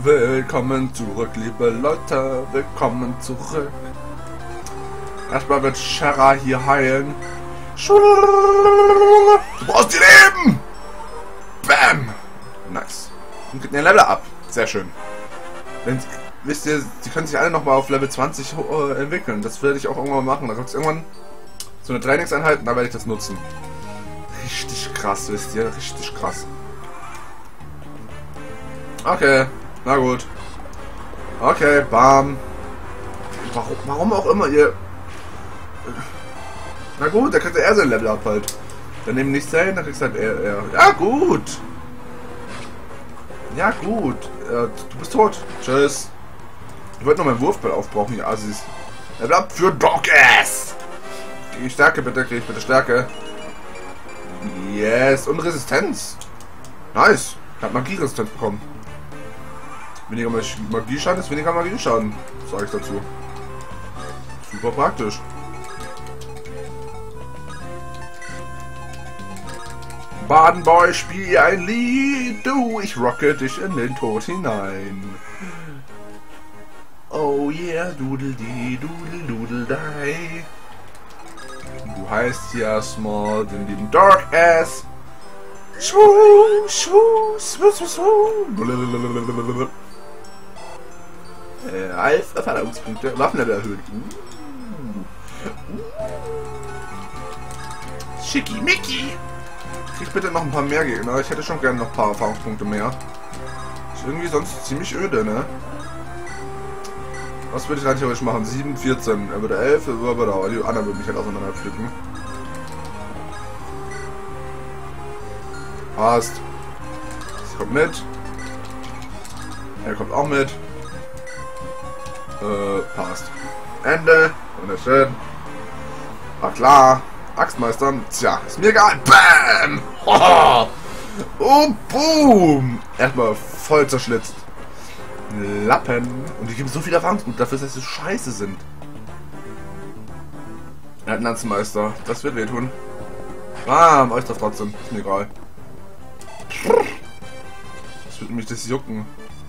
Willkommen zurück, liebe Leute. Willkommen zurück. Erstmal wird Shara hier heilen. Du brauchst die Leben! Bam! Nice. Und gibt mir ein Level ab. Sehr schön. Wisst ihr, sie können sich alle nochmal auf Level 20 entwickeln. Das werde ich auch irgendwann machen. Da gibt es irgendwann so eine Trainingseinheit und da werde ich das nutzen. Richtig krass, wisst ihr? Richtig krass. Okay, na gut. Okay, bam. Warum auch immer ihr... Na gut, da kriegt er sein Level ab halt. Dann nehmen nicht sein, dann kriegst du halt er. Ja gut. Ja gut. Du bist tot. Tschüss. Ich wollte noch meinen Wurfball aufbrauchen, ihr Assis. Level ab für Dogges. Krieg ich Stärke bitte, krieg ich bitte Stärke. Yes, und Resistenz. Nice. Ich hab Magieresistenz bekommen. Weniger Magieschaden ist weniger Magieschaden, sage ich dazu. Super praktisch. Badenboy, spiel ein Lied, du, ich rocke dich in den Tod hinein. Oh yeah, doodle-dee, doodle-doodle-dei. Du heißt ja Small, den lieben Dark Ass. Schwuu, schwuu, schwuu, schwuu, schwuu. 11 Erfahrungspunkte, Waffenlevel erhöht. Schickimicki. Krieg bitte noch ein paar mehr Gegner. Ich hätte schon gerne noch ein paar Erfahrungspunkte mehr. Ist irgendwie sonst ziemlich öde, ne? Was würde ich rein theoretisch machen? 7, 14. Er würde 11, die anderen würden mich halt auseinander pflücken. Passt. Sie kommt mit. Er kommt auch mit. Passt. Ende. Wunderschön. War klar. Axtmeistern. Tja, ist mir egal. Bam! Oh, boom! Erstmal voll zerschlitzt. Lappen. Und die geben so viel Erfahrungspunkte dafür, dass sie so scheiße sind. Er hat einen Lanzenmeister. Das wird wehtun. Bam! Euch doch trotzdem. Ist mir egal. Das wird mich das jucken.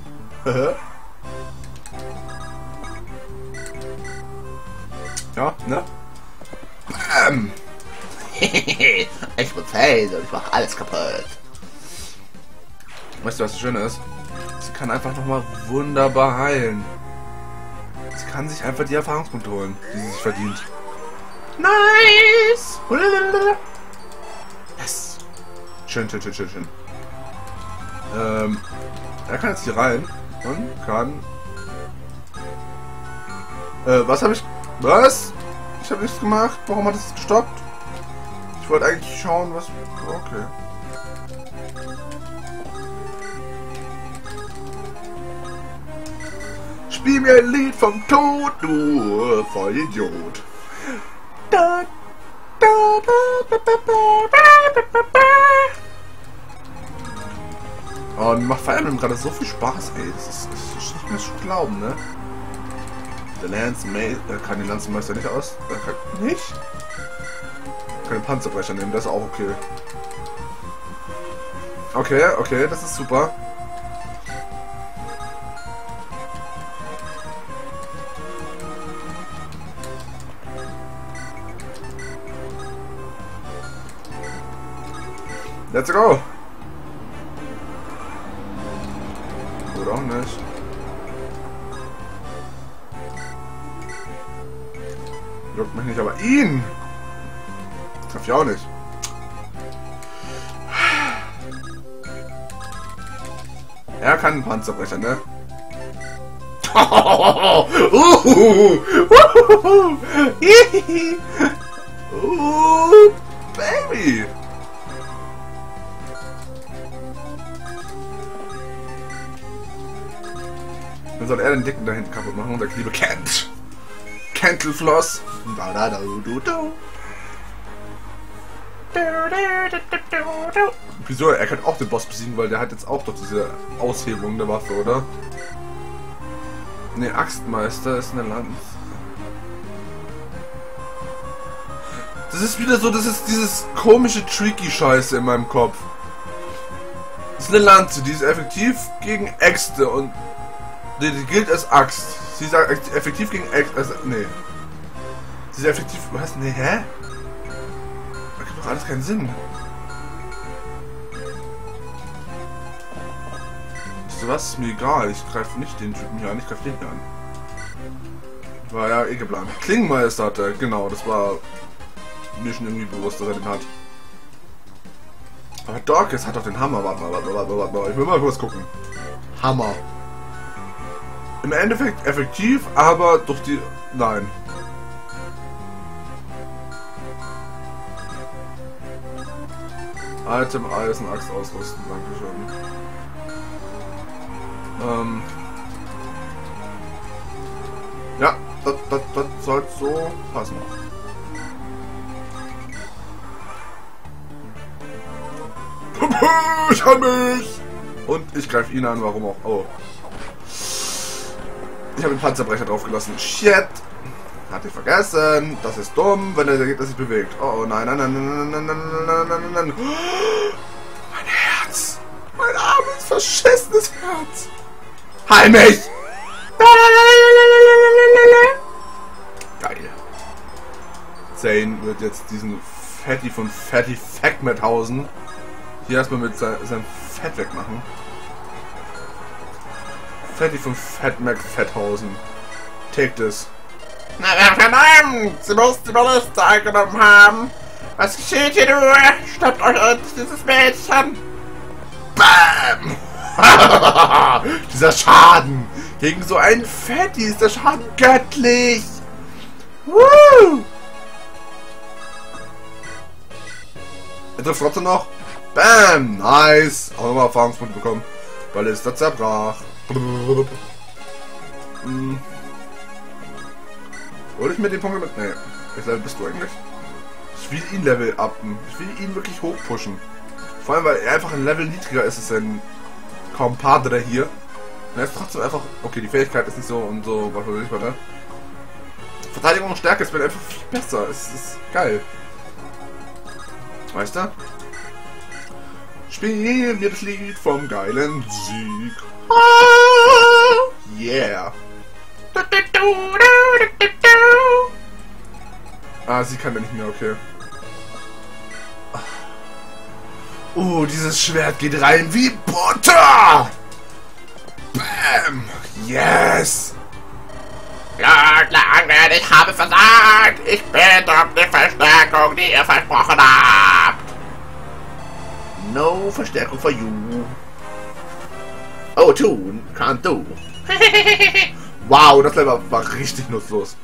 Ja, ne? Bam! Ich bin Fels und ich mach alles kaputt. Weißt du, was das Schöne ist? Sie kann einfach nochmal wunderbar heilen. Sie kann sich einfach die Erfahrungspunkte holen, die sie sich verdient. Nice! Yes! Schön, schön, schön, schön, schön. Er kann jetzt hier rein und kann... was habe ich... Was? Ich habe nichts gemacht. Warum hat es gestoppt? Ich wollte eigentlich schauen, was... Okay. Spiel mir ein Lied vom Tod, du Vollidiot. Und macht Fire Emblem gerade so viel Spaß, ey. Das ist nicht mehr zu glauben, ne? Der Lanzenmeister kann den Lanzenmeister nicht aus. Kann nicht? Kann den Panzerbrecher nehmen, das ist auch okay. Okay, okay, das ist super. Let's go! Oder auch nicht. Juckt mich nicht, aber ihn! Treffe ich auch nicht. Er kann einen Panzerbrecher, ne? Baby! Dann soll er den Dicken da hinten kaputt machen, der liebe Kent. Kentelfloss. Wieso? Er kann auch den Boss besiegen, weil der hat jetzt auch doch diese Aushebelung der Waffe, oder? Ne, Axtmeister ist eine Lanze. Das ist wieder so, das ist dieses komische Tricky-Scheiße in meinem Kopf. Das ist eine Lanze, die ist effektiv gegen Äxte und Die gilt als Axt. Sie ist effektiv gegen nee. Sie ist effektiv. Was? Nee, hä? Das gibt doch alles keinen Sinn. Weißt du was? Ist mir egal. Ich greife nicht den Typen hier an. Ich greife den hier an. War ja eh geplant. Klingenmeister hatte. Genau, das war mir schon irgendwie bewusst, dass er den hat. Aber Dorcas hat doch den Hammer. Warte mal. Ich will mal kurz gucken. Hammer. Im Endeffekt effektiv, aber durch die... Nein. Item, Eisen, Axt ausrüsten. Dankeschön. Ja, das soll so passen. Ich hab mich! Und ich greife ihn an, warum auch. Oh. Ich habe den Panzerbrecher draufgelassen. Shit! Hatte ich vergessen. Das ist dumm, wenn der Gegner sich bewegt. Oh nein. Mein Herz! Mein armes, verschissenes Herz! Heil mich! Geil. Zane wird jetzt diesen Fatty von Fatty Fackmethausen hier erstmal mit seinem Fett wegmachen. Fatty von Fatmac Fetthausen. Take this. Na, verdammt! Sie muss die Balliste eingenommen haben! Was geschieht hier nur? Stoppt euch endlich dieses Mädchen! BAM! Dieser Schaden! Gegen so einen Fatty ist der Schaden göttlich! Woo! Er trifft trotzdem noch. BAM! Nice! Auch nochmal Erfahrungspunkte bekommen. Ballista zerbrach. Wollte ich mir den Punkt mit... Nee. Welches Level bist du eigentlich? Ich will ihn Level upen. Ich will ihn wirklich hochpushen. Vor allem, weil er einfach ein Level niedriger ist als sein Compadre hier. Und er ist trotzdem einfach... Okay, die Fähigkeit ist nicht so und so... Was weiß ich, warte. Verteidigung und Stärke ist mir einfach viel besser. Es ist geil. Weißt du? Spiel mir das Lied vom geilen Sieg. Yeah. Ah, sie kann ja nicht mehr, okay. Dieses Schwert geht rein wie Butter! Bam! Yes! Lange, ich habe versagt! Ich bitte um die Verstärkung, die ihr versprochen habt! No Verstärkung for you. Oh, tun, can't do. Wow, das Level war richtig nutzlos.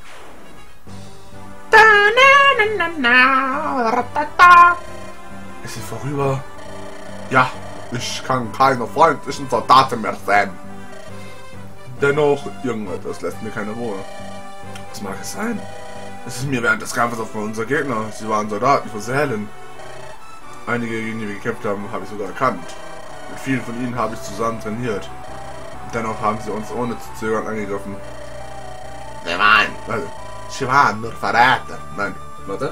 Ist sie vorüber? Ja, ich kann keine freundlichen Soldaten mehr sein. Dennoch, irgendetwas lässt mir keine Ruhe. Was mag es sein? Es ist mir während des Kampfes auf unser Gegner. Sie waren Soldaten für Sälen. Einige, gegen die wir gekämpft haben, habe ich sogar erkannt. Mit vielen von ihnen habe ich zusammen trainiert. Dennoch haben sie uns ohne zu zögern angegriffen. Sie waren nur Verräter. Nein, warte.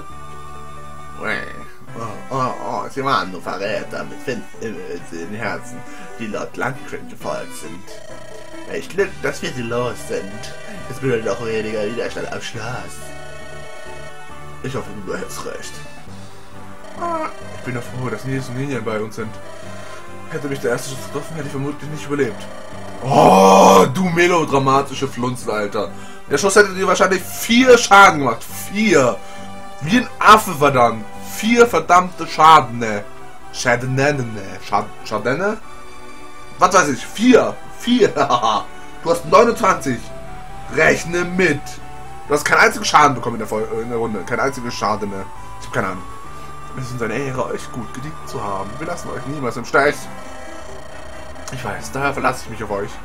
Sie waren nur Verräter mit finsteren Herzen, die laut Landgren gefolgt sind. Welch Glück, dass wir sie los sind. Es bedeutet noch weniger Widerstand am Schloss. Ich hoffe, du behältst recht. Ich bin doch froh, dass Nils und Ninian bei uns sind. Hätte mich der erste Schuss getroffen, hätte ich vermutlich nicht überlebt. Oh, du melodramatische Flunzel, Alter. Der Schuss hätte dir wahrscheinlich 4 Schaden gemacht. 4. Wie ein Affe, verdammt. 4 verdammte Schadene. Schadene? Was weiß ich? 4. 4. Du hast 29. Rechne mit. Du hast keinen einzigen Schaden bekommen in der Runde. Kein einziges Schadene. Ich habe keine Ahnung. Es ist eine Ehre, euch gut gedient zu haben. Wir lassen euch niemals im Stich. Ich weiß, daher verlasse ich mich auf euch.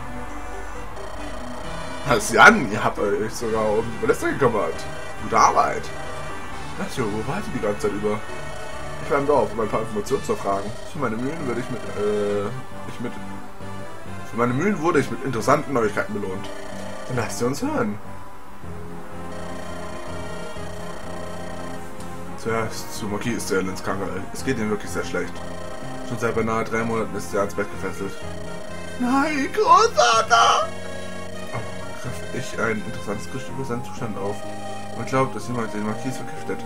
Halt's sie an, ihr habt euch sogar um die Balliste gekümmert. Gute Arbeit. Matthew, wo wart ihr die ganze Zeit über? Ich war im Dorf, um ein paar Informationen zu erfragen. Für meine Mühlen wurde ich mit interessanten Neuigkeiten belohnt. Dann lasst ihr uns hören. Zuerst zu Marquis ist der ins Krankenhaus. Es geht ihm wirklich sehr schlecht. Schon seit beinahe 3 Monaten ist er ans Bett gefesselt. Nein, Großvater! ich ein interessantes Gerücht über seinen Zustand auf und glaubt, dass jemand den Marquis vergiftet.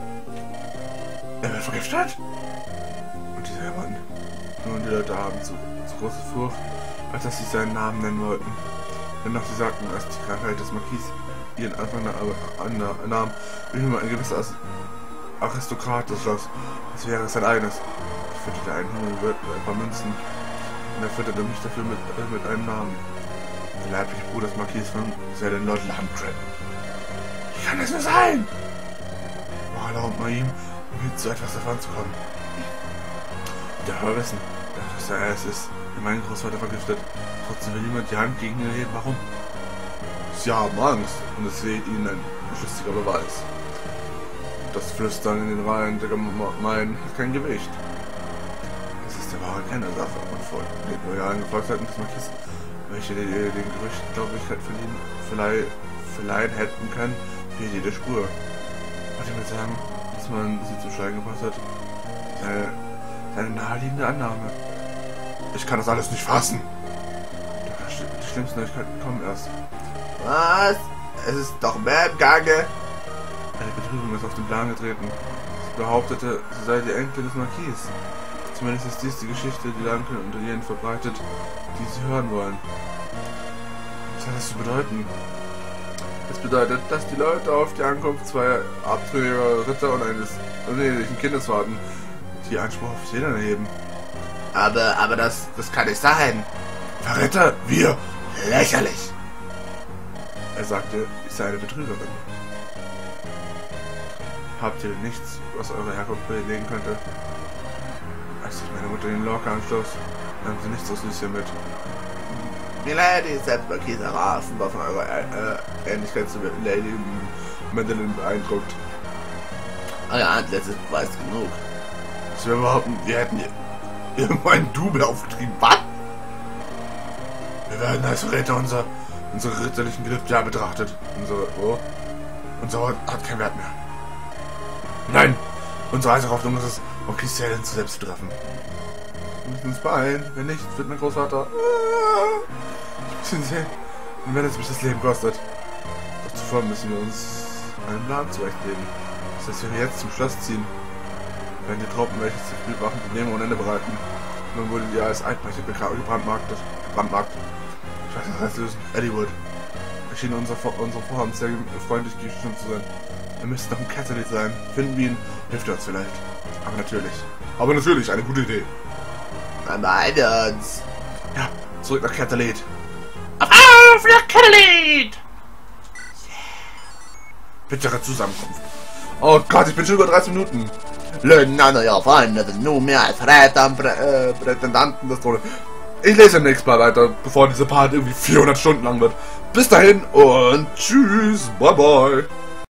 Er wird vergiftet? Und dieser Mann. Nun, die Leute haben zu große Furcht, als dass sie seinen Namen nennen wollten. Dennoch sie sagten, dass die Krankheit des Marquis ihren Anfang nahm, wie nur ein gewisser Aristokrat schloss, als wäre es sein eigenes. Ich fütterte einen Hungerwirt mit ein paar Münzen und er fütterte mich dafür mit einem Namen. Der leibliche Bruder des Marquis von Selen Lord Lamtrap. Wie kann das nur sein? Oh, erlaubt mal ihm, mit so etwas davon zu kommen. Der aber wissen, dass er es ist, der meinen Großvater vergiftet. Trotzdem will niemand die Hand gegen ihn heben. Warum? Sie haben Angst und es fehlt ihnen ein schlüssiger Beweis. Das Flüstern in den Reihen der Gemeinen hat kein Gewicht. Es ist der wahre Kern der Sache und vor den loyalen Gefolgsleuten des Marquis, welche den Gerüchten Glaubwürdigkeit verleihen hätten können, fehlt jede Spur. Wollte ich mir sagen, dass man sie zum Schweigen gebracht hat? Seine naheliegende Annahme. Ich kann das alles nicht fassen. Die schlimmsten Neuigkeiten kommen erst. Was? Es ist doch mehr im Gange. Eine Betrübung ist auf den Plan getreten. Sie behauptete, sie sei die Enkelin des Marquis. Zumindest ist dies die Geschichte, die Lanken unter jenen verbreitet, die sie hören wollen. Was hat das zu bedeuten? Es bedeutet, dass die Leute auf die Ankunft zweier abtrünniger Ritter und eines unehelichen Kindes warten, die Anspruch auf Seelen erheben. Aber das kann nicht sein. Verräter, wir, lächerlich. Er sagte, ich sei eine Betrügerin. Habt ihr nichts, was eure Herkunft belegen könnte? Als ich meine Mutter in Lorca anschloss, nahm sie nichts aus Lucien mit. Milady, selbst Marquis Rasen war von eurer Ähnlichkeit zu Lady Madeline beeindruckt. Euer Antlitz ist weiß genug. Ich will behaupten, wir hätten irgendwo einen Double aufgetrieben. Was? Wir werden als Verräter unsere ritterlichen Gelübde betrachtet. Unser Wort hat keinen Wert mehr. Nein! Unsere einzige Hoffnung ist es, Marquis Selen zu selbst zu treffen. Wir müssen uns beeilen. Wenn nicht, wird mein Großvater... Ich muss ihn sehen. Und wenn es mich das Leben kostet. Doch zuvor müssen wir uns einen Plan zurechtlegen. Das heißt, wenn wir jetzt zum Schloss ziehen, werden die Truppen, welche zu viel Wachen Probleme ohne Ende bereiten. Nun wurde die als Eidbrecher gebrandmarkt. Ich weiß, was heißt lösen. Eddiewood. Erschien unser Vorhaben sehr freundlich gestimmt zu sein. Er müsste noch ein Catalyst sein. Finden wir ihn, hilft er uns vielleicht. Aber natürlich, eine gute Idee. Man beeilt uns. Ja, zurück nach Catalyst. Auf nach Catalyst! Bittere Zusammenkunft. Oh Gott, ich bin schon über 30 Minuten. None eurer Freunde sind nur mehr als Verräter und Prätendanten des Todes. Ich lese nächstes Mal weiter, bevor dieser Part irgendwie 400 Stunden lang wird. Bis dahin und tschüss, bye bye.